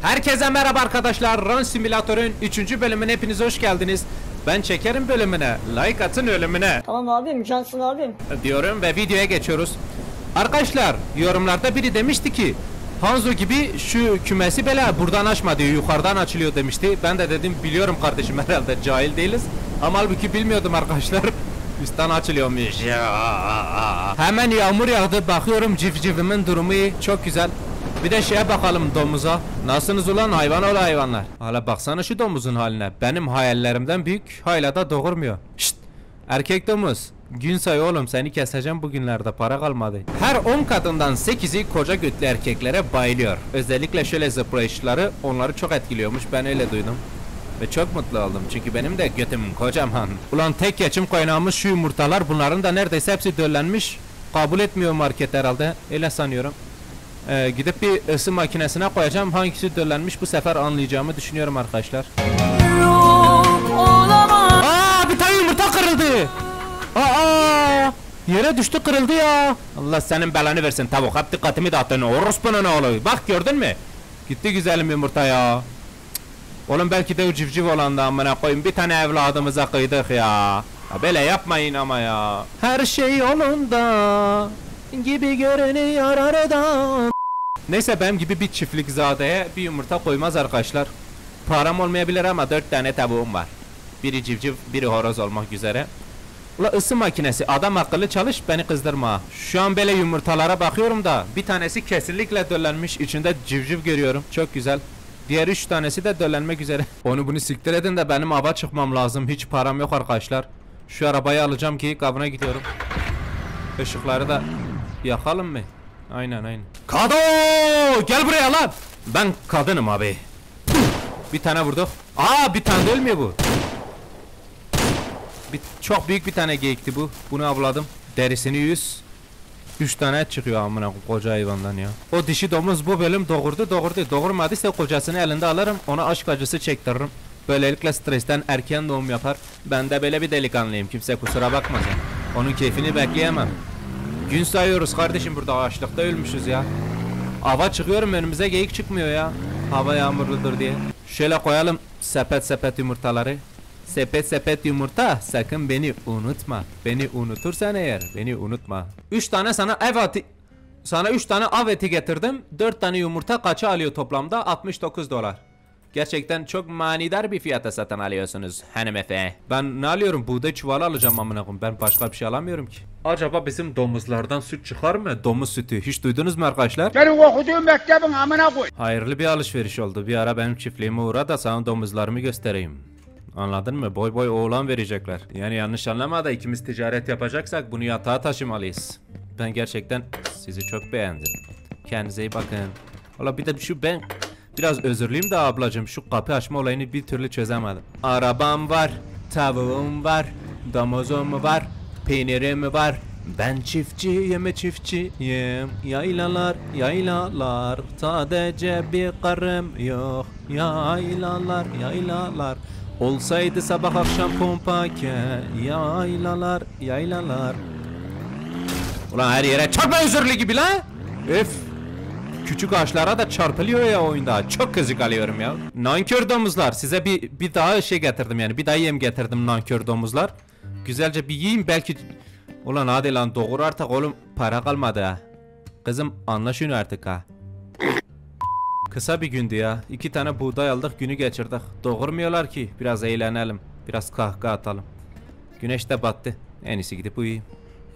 Herkese merhaba arkadaşlar. Run Simülatör'ün 3. bölümüne hepiniz hoş geldiniz. Ben çekerim bölümüne. Like atın ölümüne. Tamam abim, cansın abim. Diyorum ve videoya geçiyoruz. Arkadaşlar yorumlarda biri demişti ki Hanzo gibi şu kümesi bile buradan açma diyor, yukarıdan açılıyor demişti. Ben de dedim biliyorum kardeşim, herhalde cahil değiliz. Ama halbuki bilmiyordum arkadaşlar. Üstten açılıyormuş. Hemen yağmur yağdı, bakıyorum civcivimin durumu iyi, çok güzel. Bir de şeye bakalım, domuza. Nasılsınız ulan hayvan oğlu hayvanlar? Hala baksana şu domuzun haline. Benim hayallerimden büyük, hala da doğurmuyor. Şşt! Erkek domuz. Gün say oğlum, seni keseceğim bugünlerde, para kalmadı. Her 10 kadından 8'i koca götlü erkeklere bayılıyor. Özellikle şöyle zıplayışları onları çok etkiliyormuş, ben öyle duydum. Ve çok mutlu oldum çünkü benim de götüm kocaman. Ulan tek geçim kaynağımız şu yumurtalar, bunların da neredeyse hepsi döllenmiş. Kabul etmiyor market herhalde, öyle sanıyorum. Gidip bir ısı makinesine koyacağım, hangisi döllenmiş bu sefer anlayacağımı düşünüyorum arkadaşlar. Aa, bir tane yumurta kırıldı. Aa, yere düştü, kırıldı ya. Allah senin belanı versin tavuk, hep dikkatimi dağıttın orospunun oğlu. Bak gördün mü? Gitti güzelim yumurta ya. Oğlum belki de o civciv olan da amına koyayım, bir tane evladımıza kıydık ya. Böyle yapmayın ama ya. Her şey yolunda gibi görünüyor aradan. Neyse, benim gibi bir çiftlikzadeye bir yumurta koymaz arkadaşlar. Param olmayabilir ama 4 tane tavuğum var. Biri civciv, biri horoz olmak üzere. Ula ısı makinesi, adam akıllı çalış, beni kızdırma. Şu an böyle yumurtalara bakıyorum da bir tanesi kesinlikle döllenmiş, içinde civciv görüyorum, çok güzel. Diğer 3 tanesi de döllenmek üzere. Onu bunu siktir edin de benim ava çıkmam lazım, hiç param yok arkadaşlar. Şu arabayı alacağım ki kavına gidiyorum. Işıkları da yakalım mı? Aynen. Kado! Gel buraya lan! Ben kadınım abi. Bir tane vurduk. Aa, bir tane de ölmüyor bu. Çok büyük bir tane geyikti bu. Bunu avladım. Derisini 100. 3 tane et çıkıyor amına koca hayvandan ya. O dişi domuz bu bölüm doğurdu. Doğurmadıysa kocasını elinde alırım. Ona aşk acısı çektiririm. Böylelikle stresten erken doğum yapar. Ben de böyle bir delikanlıyım. Kimse kusura bakmasın. Onun keyfini bekleyemem. Gün sayıyoruz kardeşim, burada açlıkta ölmüşüz ya. Ava çıkıyorum, önümüze geyik çıkmıyor ya. Hava yağmurludur diye. Şöyle koyalım sepet yumurtaları. Sepet yumurta, sakın beni unutma. Beni unutursan eğer beni unutma. 3 tane sana sana 3 tane av eti getirdim. 4 tane yumurta kaça alıyor toplamda? $69. Gerçekten çok manidar bir fiyata satın alıyorsunuz hanımefendi. Ben ne alıyorum? Buğday çuvalı alacağım amına koyayım. Ben başka bir şey alamıyorum ki. Acaba bizim domuzlardan süt çıkar mı? Domuz sütü. Hiç duydunuz mu arkadaşlar? Benim okuduğum mektebin amına koy. Hayırlı bir alışveriş oldu. Bir ara benim çiftliğime uğra da sana domuzlarımı göstereyim. Anladın mı? Boy boy oğlan verecekler. Yani yanlış anlama da, ikimiz ticaret yapacaksak bunu yatağa taşımalıyız. Ben gerçekten sizi çok beğendim. Kendinize iyi bakın. Valla bir de ben biraz özürlüyüm de ablacığım, şu kapı açma olayını bir türlü çözemedim. Arabam var, tavuğum var, domuzum var, peynirim var. Ben çiftçiyim, yaylalar, sadece bir karım yok. Yaylalar. Olsaydı sabah akşam pompake, yaylalar. Ulan her yere çarpma özürlü gibi la. Öf. Küçük ağaçlara da çarpılıyor ya oyunda. Çok kızık alıyorum ya. Nankör domuzlar, size bir daha şey getirdim, yani bir daha yem getirdim nankör domuzlar. Güzelce bir yiyin belki. Ulan hadi lan doğur artık oğlum, para kalmadı ha. Kızım anla şunu artık ha. Kısa bir gündü ya. 2 tane buğday aldık, günü geçirdik. Doğurmuyorlar ki, biraz eğlenelim. Biraz kahkaha atalım. Güneş de battı. En iyisi gidip uyuyayım.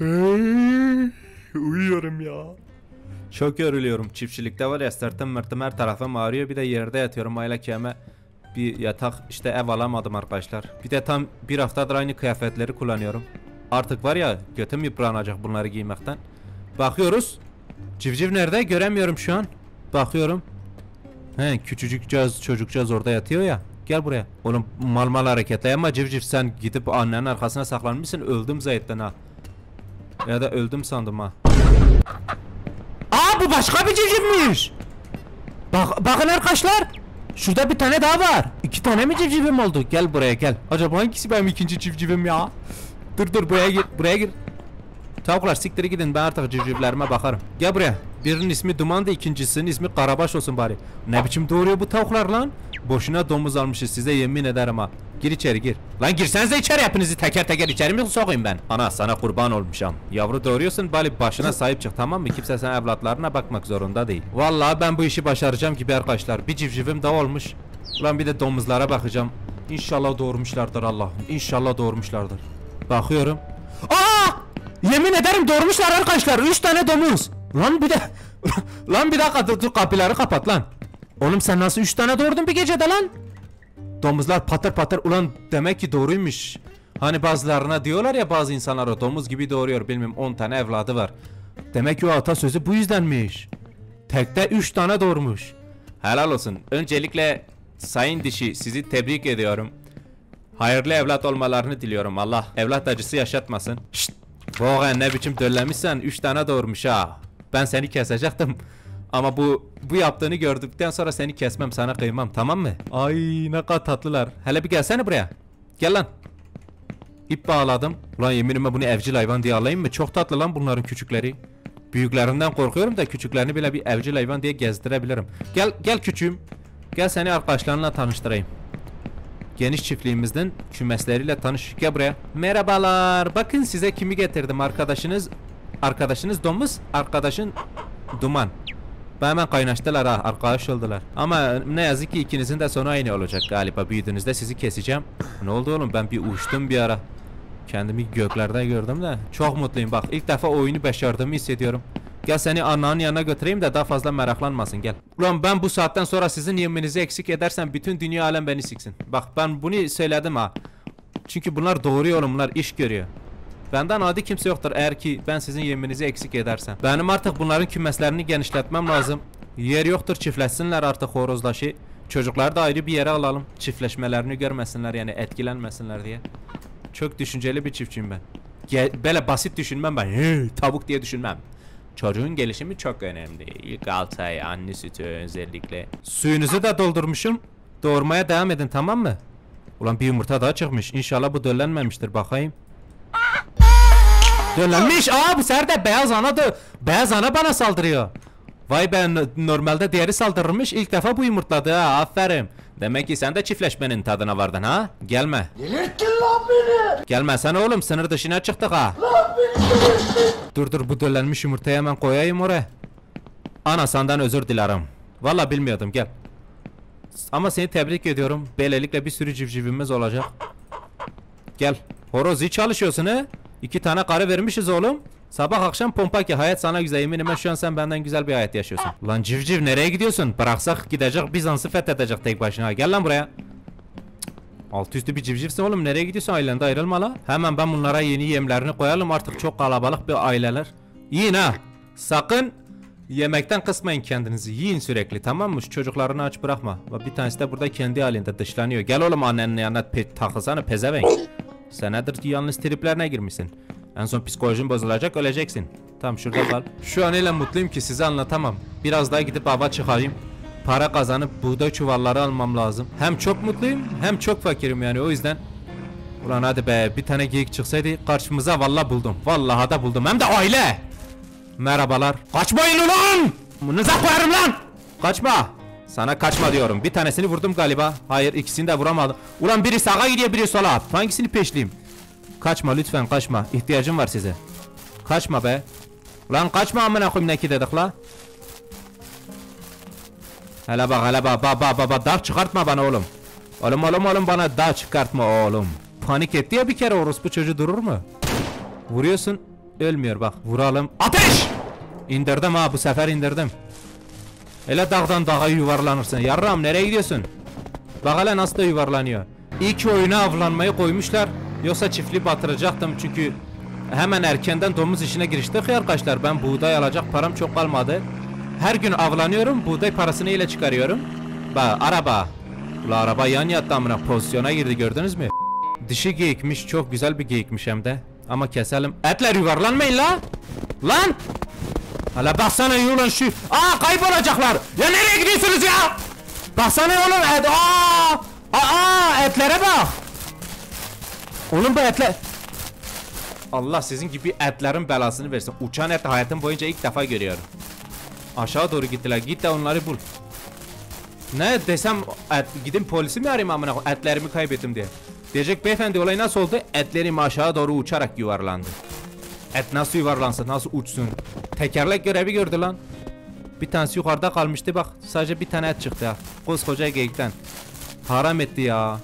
Uyuyorum ya. Çok yoruluyorum. Çiftçilikte var ya, sırtım her tarafım ağrıyor. Bir de yerde yatıyorum aile keme. Bir yatak işte, ev alamadım arkadaşlar. Bir de tam bir haftadır aynı kıyafetleri kullanıyorum. Artık var ya, götüm yıpranacak bunları giymekten. Bakıyoruz. Civciv nerede? Göremiyorum şu an. Bakıyorum. He, küçücük çocukcağız orada yatıyor ya. Gel buraya. Oğlum mal hareketle ama civciv, sen gidip annenin arkasına saklanmışsın. Öldüm zaten ha. Ya da öldüm sandım ha. Aa, bu başka bir civcivmiş. Bakın arkadaşlar. Şurada bir tane daha var. 2 tane mi civcivim oldu? Gel buraya gel. Acaba hangisi benim ikinci civcivim ya? Dur buraya gir. Tavuklar siktir gidin, ben artık civcivlerime bakarım. Gel buraya. Birinin ismi Duman'dı, ikincisinin ismi Karabaş olsun bari. Ne biçim doğuruyor bu tavuklar lan? Boşuna domuz almışız size yemin ederim ha. Gir içeri gir. Lan girsenize içeri, hepinizi teker teker içeri mi sokayım ben? Ana sana kurban olmuşam. Yavru doğuruyorsun bari başına sahip çık, tamam mı? Kimse sen evlatlarına bakmak zorunda değil. Vallahi ben bu işi başaracağım gibi arkadaşlar. Bir civcivim daha olmuş. Ulan bir de domuzlara bakacağım. İnşallah doğurmuşlardır Allah'ım. İnşallah doğurmuşlardır. Bakıyorum. Aa! Yemin ederim doğurmuşlar arkadaşlar. 3 tane domuz. Lan bir de lan bir dakika dur kapıları kapat lan. Oğlum sen nasıl 3 tane doğurdun bir gecede lan? Domuzlar patır patır, ulan demek ki doğruymuş. Hani bazılarına diyorlar ya, bazı insanlar o domuz gibi doğuruyor, bilmem 10 tane evladı var. Demek ki o atasözü bu yüzdenmiş. Tekte 3 tane doğurmuş. Helal olsun. Öncelikle sayın dişi sizi tebrik ediyorum. Hayırlı evlat olmalarını diliyorum. Allah evlat acısı yaşatmasın. Şşt. Boğan ne biçim döllemişsen 3 tane doğurmuş ha. Ben seni kesecektim. Ama bu yaptığını gördükten sonra seni kesmem, sana kıymam, tamam mı? Ay ne kadar tatlılar. Hele bir gelsene buraya. Gel lan. İp bağladım. Ulan yeminime bunu evcil hayvan diye alayım mı? Çok tatlı lan bunların küçükleri. Büyüklerinden korkuyorum da küçüklerini bile bir evcil hayvan diye gezdirebilirim. Gel küçüğüm. Gel seni arkadaşlarınla tanıştırayım. Geniş çiftliğimizden kümesleriyle tanış. Gel buraya. Merhabalar. Bakın size kimi getirdim. Arkadaşınız domuz, arkadaşın duman. Ben hemen kaynaştılar ha, arkadaş oldular. Ama ne yazık ki ikinizin de sonu aynı olacak galiba. Büyüdüğünüzde sizi keseceğim. Ne oldu oğlum, ben bir uçtum bir ara. Kendimi göklerde gördüm de çok mutluyum bak. İlk defa oyunu başardığımı hissediyorum. Gel seni ananın yanına götüreyim de daha fazla meraklanmasın, gel. Ulan ben bu saatten sonra sizin yeminizi eksik edersem bütün dünya alem beni siksin. Bak ben bunu söyledim ha. Çünkü bunlar doğruyor oğlum, bunlar iş görüyor. Benden adi kimse yoktur eğer ki ben sizin yeminizi eksik edersem. Benim artık bunların kümeslerini genişletmem lazım. Yer yoktur, çiftleşsinler artık horozlaşı. Çocukları da ayrı bir yere alalım. Çiftleşmelerini görmesinler, yani etkilenmesinler diye. Çok düşünceli bir çiftçiyim ben. Böyle basit düşünmem ben. Tavuk diye düşünmem. Çocuğun gelişimi çok önemli. İlk 6 ay anne sütü özellikle. Suyunuzu da doldurmuşum. Doğurmaya devam edin, tamam mı? Ulan bir yumurta daha çıkmış. İnşallah bu döllenmemiştir, bakayım. Döllenmiş. Aa bu sefer de beyaz anadı. Beyaz ana bana saldırıyor. Vay be, normalde diğeri saldırırmış. İlk defa bu yumurtladı ha, aferin. Demek ki sen de çiftleşmenin tadına vardın ha. Gelme. Delirttin lan beni. Gelme sen oğlum, sınır dışına çıktık ha. Lan beni delirttin. Dur bu döllenmiş yumurtayı hemen koyayım oraya. Ana senden özür dilerim. Valla bilmiyordum, gel. Ama seni tebrik ediyorum. Böylelikle bir sürü civcivimiz olacak. Gel. Horoz iyi çalışıyorsun he. 2 tane karı vermişiz oğlum. Sabah akşam pompa ki hayat sana güzel, eminim şu an sen benden güzel bir hayat yaşıyorsun. Lan civciv nereye gidiyorsun? Bıraksak gidecek Bizans'ı fethedecek tek başına. Gel lan buraya. Altı üstü bir civcivsin oğlum, nereye gidiyorsun? Ailende ayrılma la. Hemen ben bunlara yeni yemlerini koyalım, artık çok kalabalık bir aileler. Yiyin ha. Sakın yemekten kısmayın kendinizi. Yiyin sürekli, tamam mı? Şu çocuklarını aç bırakma. Bir tanesi de burada kendi halinde dışlanıyor. Gel oğlum annenin yanına takılsana pezevenk. Senedir yalnız triplerine girmişsin. En son psikolojin bozulacak, öleceksin. Tamam şurada kal. Şu an öyle mutluyum ki size anlatamam. Biraz daha gidip hava çıkarayım. Para kazanıp buğday çuvalları almam lazım. Hem çok mutluyum hem çok fakirim yani, o yüzden. Ulan hadi be, bir tane geyik çıksaydı karşımıza, vallahi buldum. Vallahi da buldum, hem de aile. Merhabalar. Kaçmayın ulan! Bunuza koyarım lan! Kaçma! Sana kaçma diyorum. Bir tanesini vurdum galiba. Hayır, ikisini de vuramadım. Ulan biri sağa gidiyor, biri sola. Hangisini peşleyeyim? Kaçma lütfen, kaçma. İhtiyacım var size. Kaçma be. Ulan kaçma amına koyayım, ne ki dedik la? Hele bak baba dağ çıkartma bana oğlum. Oğlum bana dağ çıkartma oğlum. Panik etti ya bir kere, orospu çocuğu durur mu? Vuruyorsun ölmüyor, bak vuralım. Ateş! İndirdim ha, bu sefer indirdim. Hele dağdan dağa yuvarlanırsın. Yarram nereye gidiyorsun? Bak hele nasıl da yuvarlanıyor. İyi ki oyuna avlanmayı koymuşlar. Yoksa çiftliği batıracaktım çünkü hemen erkenden domuz işine giriştik ya arkadaşlar. Ben buğday alacak param çok kalmadı. Her gün avlanıyorum, buğday parasını ile çıkarıyorum. Bak araba. Ula araba yan yattı amına, pozisyona girdi, gördünüz mü? Dişi geyikmiş, çok güzel bir geyikmiş hem de. Ama keselim. Etler yuvarlanmayın la. Lan. Hala baksana ulan şu. Aa kaybolacaklar. Ya nereye gidiyorsunuz ya? Baksana oğlum et. Etlere bak. Oğlum bu etler. Allah sizin gibi etlerin belasını versin. Uçan et hayatım boyunca ilk defa görüyorum. Aşağı doğru gittiler. Git de onları bul. Ne desem gidin polisi mi arayayım amına koyayım? Etlerimi kaybettim diye. Diyecek beyefendi olay nasıl oldu? Etlerim aşağı doğru uçarak yuvarlandı. Et nasıl yuvarlansın, nasıl uçsun? Tekerlek görevi gördü lan. Bir tanesi yukarıda kalmıştı bak. Sadece bir tane et çıktı ya. Koskoca geyikten. Haram etti ya.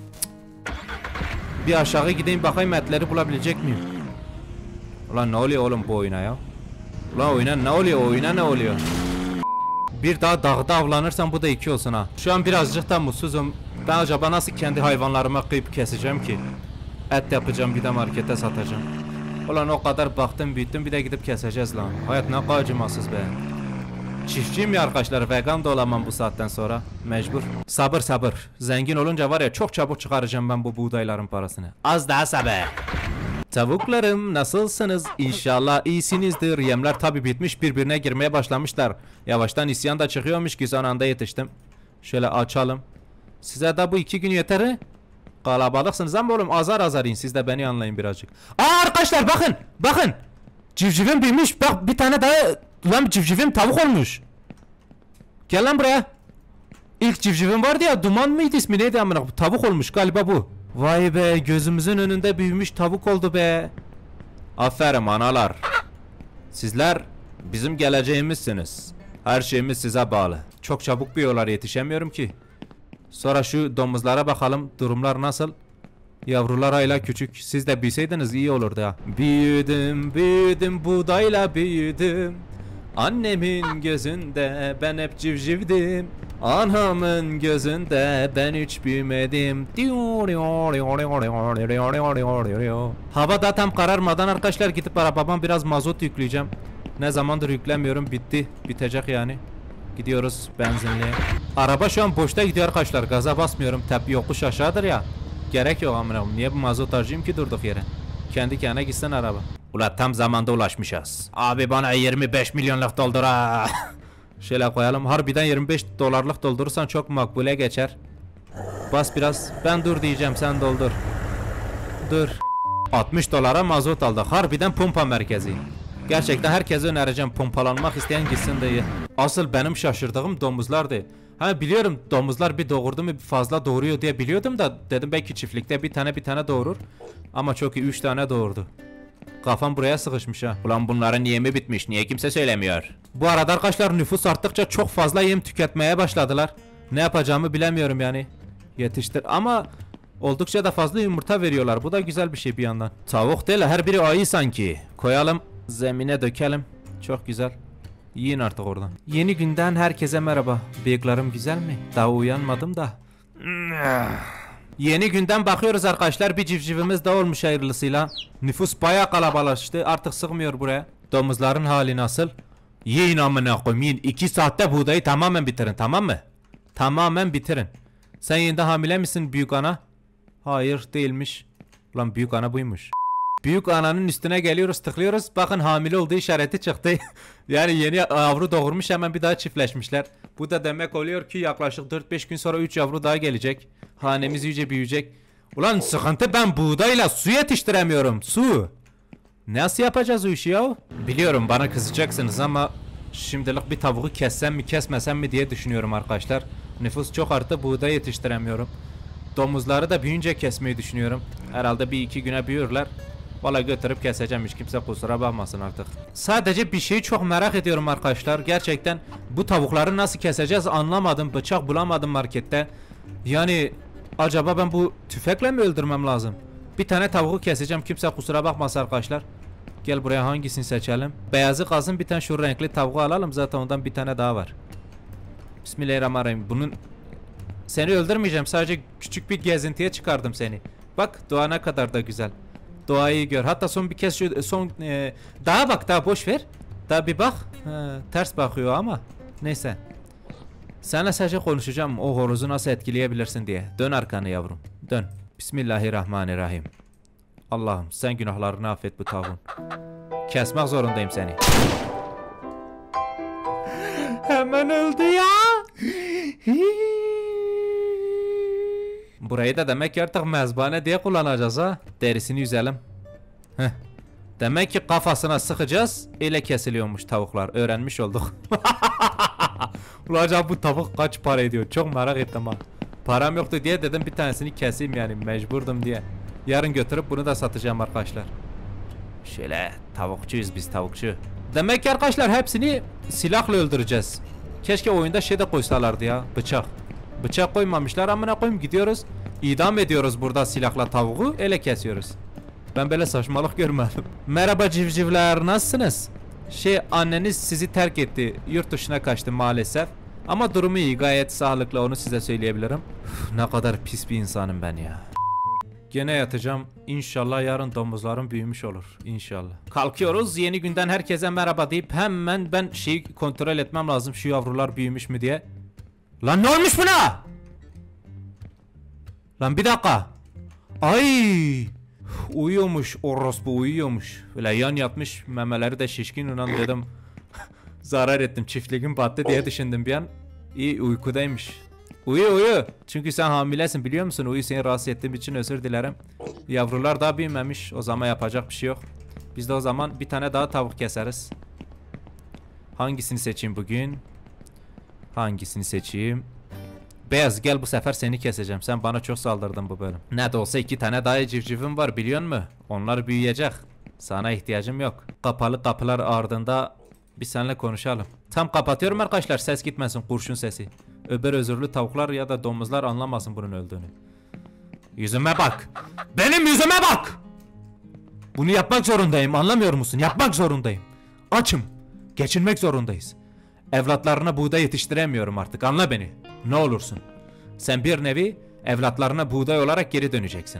Bir aşağı gideyim bakayım etleri bulabilecek miyim? Ulan ne oluyor oğlum bu oyuna ya? Ulan oyuna ne oluyor, oyuna ne oluyor? Bir daha dağda avlanırsam bu da 2 olsun ha. Şu an birazcık da mutsuzum. Ben acaba nasıl kendi hayvanlarıma kıyıp keseceğim ki? Et yapacağım, bir de markete satacağım. Ulan o kadar baktım büyüttüm, bir de gidip keseceğiz lan. Hayat ne kadar acımasız be. Çiftçiyim ya arkadaşlar, vegan da olamam bu saatten sonra. Mecbur. Sabır sabır. Zengin olunca var ya çok çabuk çıkaracağım ben bu buğdayların parasını. Az daha sabır. Tavuklarım nasılsınız? İnşallah iyisinizdir. Yemler tabi bitmiş, birbirine girmeye başlamışlar. Yavaştan isyan da çıkıyormuş ki son anda yetiştim. Şöyle açalım. Size de bu 2 gün yeter he? Kalabalıksınız ama oğlum azar azar in, siz de beni anlayın birazcık. Arkadaşlar bakın, bakın. Civcivim büyümüş, bak bir tane daha. Lan civcivim tavuk olmuş. Gel lan buraya. İlk civcivim vardı ya, Duman mıydı ismi, neydi amına? Tavuk olmuş galiba bu. Vay be, gözümüzün önünde büyümüş tavuk oldu be. Aferin analar. Sizler bizim geleceğimizsiniz. Her şeyimiz size bağlı. Çok çabuk büyüyorlar, yetişemiyorum ki. Sonra şu domuzlara bakalım, durumlar nasıl? Yavrular hala küçük. Siz de büyüseydiniz iyi olurdu ya. Büyüdüm büyüdüm buğdayla büyüdüm. Annemin gözünde ben hep civcivdim. Anamın gözünde ben hiç büyümedim. Hava da tam kararmadan arkadaşlar gidip arabama biraz mazot yükleyeceğim. Ne zamandır yüklemiyorum, bitti. Bitecek yani. Gidiyoruz benzinliğe. Araba şu an boşta gidiyor arkadaşlar. Gaza basmıyorum. Tepe yokuş aşağıdır ya. Gerek yok amına. Niye bu mazot harcayayım ki durduk yere? Kendi kendine gitsin araba. Ula tam zamanda ulaşmışız. Abi bana 25 milyonluk doldur ha. Şöyle koyalım. Harbiden 25 dolarlık doldurursan çok makbule geçer. Bas biraz. Ben dur diyeceğim, sen doldur. Dur. 60 dolara mazot aldık. Harbiden pompa merkezi. Gerçekten herkese önereceğim, pompalanmak isteyen gitsin de iyi. Asıl benim şaşırdığım domuzlardı. Ha biliyorum, domuzlar bir doğurdu mu fazla doğuruyor diye biliyordum da dedim belki çiftlikte bir tane doğurur. Ama çok iyi, 3 tane doğurdu. Kafam buraya sıkışmış ha. Ulan bunların yemi bitmiş, niye kimse söylemiyor? Bu arada arkadaşlar nüfus arttıkça çok fazla yem tüketmeye başladılar. Ne yapacağımı bilemiyorum yani. Yetiştir ama oldukça da fazla yumurta veriyorlar. Bu da güzel bir şey bir yandan. Tavuk değil, her biri ayı sanki. Koyalım, zemine dökelim. Çok güzel. Yiyin artık oradan. Yeni günden herkese merhaba. Bıyıklarım güzel mi? Daha uyanmadım da. Yeni günden bakıyoruz arkadaşlar. Bir civcivimiz daha olmuş hayırlısıyla. Nüfus bayağı kalabalaştı. Artık sıkmıyor buraya. Domuzların hali nasıl? Yiyin amına koyayım, yiyin. 2 saatte buğdayı tamamen bitirin, tamam mı? Tamamen bitirin. Sen yine de hamile misin büyük ana? Hayır değilmiş. Ulan büyük ana buymuş. Büyük ananın üstüne geliyoruz, tıklıyoruz. Bakın hamile olduğu işareti çıktı. Yani yeni yavru doğurmuş, hemen bir daha çiftleşmişler. Bu da demek oluyor ki yaklaşık 4-5 gün sonra 3 yavru daha gelecek. Hanemiz iyice büyüyecek. Ulan sıkıntı, ben buğdayla su yetiştiremiyorum. Su. Nasıl yapacağız o işi ya? Biliyorum bana kızacaksınız ama şimdilik bir tavuğu kessem mi kesmesem mi diye düşünüyorum arkadaşlar. Nüfus çok arttı, buğday yetiştiremiyorum. Domuzları da büyüyünce kesmeyi düşünüyorum. Herhalde 1-2 güne büyürler. Valla götürüp keseceğim, hiç kimse kusura bakmasın artık. Sadece bir şeyi çok merak ediyorum arkadaşlar. Gerçekten bu tavukları nasıl keseceğiz anlamadım. Bıçak bulamadım markette. Yani acaba ben bu tüfekle mi öldürmem lazım? Bir tane tavuğu keseceğim, kimse kusura bakmasın arkadaşlar. Gel buraya, hangisini seçelim? Beyazı kalsın, bir tane şu renkli tavuğu alalım, zaten ondan bir tane daha var. Bismillahirrahmanirrahim. Bunun... Seni öldürmeyeceğim, sadece küçük bir gezintiye çıkardım seni. Bak doğa ne kadar da güzel. Doğayı gör. Hatta son bir kez şu daha bak, daha boş ver. Daha bir bak. Ters bakıyor ama neyse. Seninle sadece konuşacağım, o horozu nasıl etkileyebilirsin diye. Dön arkanı yavrum. Dön. Bismillahirrahmanirrahim. Allah'ım sen günahlarını affet bu tavuğun. Kesmek zorundayım seni. Hemen öldü ya. Burayı da demek ki artık mezbahane diye kullanacağız ha. Derisini yüzelim. Heh. Demek ki kafasına sıkacağız. Öyle kesiliyormuş tavuklar. Öğrenmiş olduk. Ulan acaba bu tavuk kaç para ediyor? Çok merak ettim ha. Param yoktu diye dedim bir tanesini keseyim yani mecburdum diye. Yarın götürüp bunu da satacağım arkadaşlar. Şöyle tavukçuyuz biz, tavukçu. Demek ki arkadaşlar hepsini silahla öldüreceğiz. Keşke oyunda şey de koysalardı ya, bıçak. Bıçak koymamışlar, amına koyayım, gidiyoruz. İdam ediyoruz burada silahla tavuğu, ele kesiyoruz. Ben böyle saçmalık görmedim. Merhaba civcivler, nasılsınız? Anneniz sizi terk etti, yurt dışına kaçtı maalesef. Ama durumu iyi, gayet sağlıklı, onu size söyleyebilirim. Ne kadar pis bir insanım ben ya. Gene yatacağım. İnşallah yarın domuzlarım büyümüş olur. İnşallah. Kalkıyoruz. Yeni günden herkese merhaba deyip hemen ben şeyi kontrol etmem lazım. Şu yavrular büyümüş mü diye. Lan ne olmuş buna? Lan bir dakika. Ay! Uyuyormuş. Orospu uyuyormuş. Böyle yan yatmış. Memeleri de şişkin. Ulan dedim. Zarar ettim. Çiftliğim battı diye düşündüm bir an. İyi uykudaymış. Uyu. Çünkü sen hamilesin biliyor musun? Uyu, seni rahatsız ettiğim için özür dilerim. Yavrular daha büyümemiş. O zaman yapacak bir şey yok. Biz de o zaman bir tane daha tavuk keseriz. Hangisini seçeyim bugün? Hangisini seçeyim? Beyaz, gel bu sefer seni keseceğim. Sen bana çok saldırdın bu bölüm. Ne de olsa 2 tane daha civcivim var biliyor musun? Onlar büyüyecek. Sana ihtiyacım yok. Kapalı kapılar ardında bir seninle konuşalım. Tam kapatıyorum arkadaşlar, ses gitmesin, kurşun sesi. Öbür özürlü tavuklar ya da domuzlar anlamasın bunun öldüğünü. Yüzüme bak. Benim yüzüme bak. Bunu yapmak zorundayım, anlamıyor musun? Yapmak zorundayım. Açım. Geçinmek zorundayız. Evlatlarına buğday yetiştiremiyorum artık, anla beni. Ne olursun. Sen bir nevi evlatlarına buğday olarak geri döneceksin.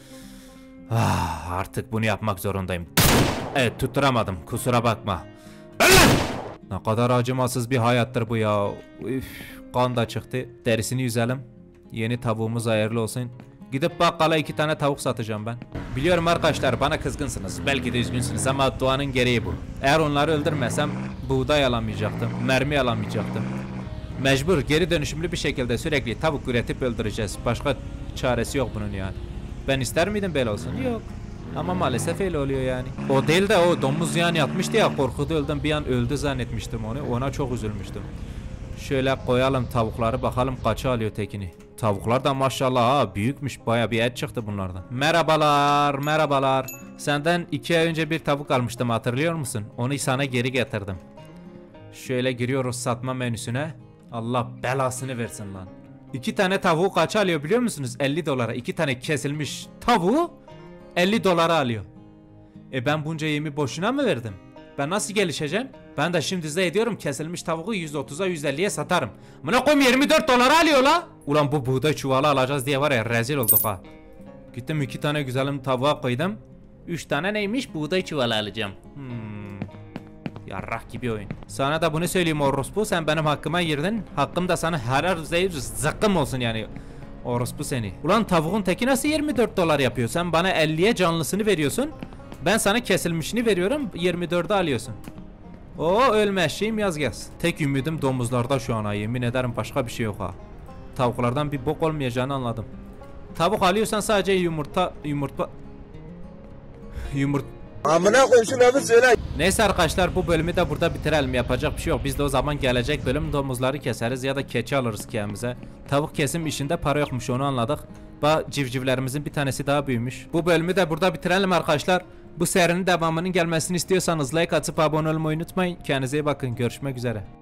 Artık bunu yapmak zorundayım. Evet, tutturamadım, kusura bakma. Ne kadar acımasız bir hayattır bu ya. Üf, kan da çıktı. Derisini yüzelim. Yeni tavuğumuz hayırlı olsun. Gidip bakkala 2 tane tavuk satacağım ben. Biliyorum arkadaşlar, bana kızgınsınız. Belki de üzgünsünüz ama doğanın gereği bu. Eğer onları öldürmesem buğday alamayacaktım. Mermi alamayacaktım. Mecbur geri dönüşümlü bir şekilde sürekli tavuk üretip öldüreceğiz. Başka çaresi yok bunun yani. Ben ister miydim böyle olsun? Yok. Ama maalesef öyle oluyor yani. O değil de o domuz yani yatmıştı ya, korkuda öldüm, bir an öldü zannetmiştim onu. Ona çok üzülmüştüm. Şöyle koyalım tavukları, bakalım kaça alıyor tekini. Tavuklar da maşallah ha, büyükmüş, baya bir et çıktı bunlardan. Merhabalar. Senden 2 ay önce bir tavuk almıştım, hatırlıyor musun? Onu sana geri getirdim. Şöyle giriyoruz satma menüsüne. Allah belasını versin lan. 2 tane tavuğu kaça alıyor biliyor musunuz? 50 dolara. 2 tane kesilmiş tavuğu 50 dolara alıyor. Ben bunca yemi boşuna mı verdim? Ben nasıl gelişeceğim? Ben de şimdi size ediyorum, kesilmiş tavuğu 130'a 150'ye satarım. Buna koyayım 24 dolara alıyor la. Ulan bu buğday çuvalı alacağız diye var ya, rezil olduk ha. Gittim 2 tane güzelim tavuğa koydum. 3 tane neymiş, buğday çuvalı alacağım. Yarrak gibi oyun. Sana da bunu söyleyeyim orospu, sen benim hakkıma girdin. Hakkım da sana harar zıkkım olsun yani. Orospu seni. Ulan tavuğun teki nasıl 24 dolar yapıyor? Sen bana 50'ye canlısını veriyorsun. Ben sana kesilmişini veriyorum, 24'e alıyorsun. Oo, ölme eşeğim, yaz gez. Tek ümidim domuzlarda şu an ha, yemin ederim başka bir şey yok ha. Tavuklardan bir bok olmayacağını anladım. Tavuk alıyorsan sadece yumurta. Amına koyayım şu lafı söyle. Neyse arkadaşlar, bu bölümü de burada bitirelim, yapacak bir şey yok. Biz de o zaman gelecek bölüm domuzları keseriz ya da keçi alırız kendimize. Tavuk kesim işinde para yokmuş, onu anladık. Civcivlerimizin bir tanesi daha büyümüş. Bu bölümü de burada bitirelim arkadaşlar. Bu serinin devamının gelmesini istiyorsanız like atıp abone olmayı unutmayın. Kendinize iyi bakın, görüşmek üzere.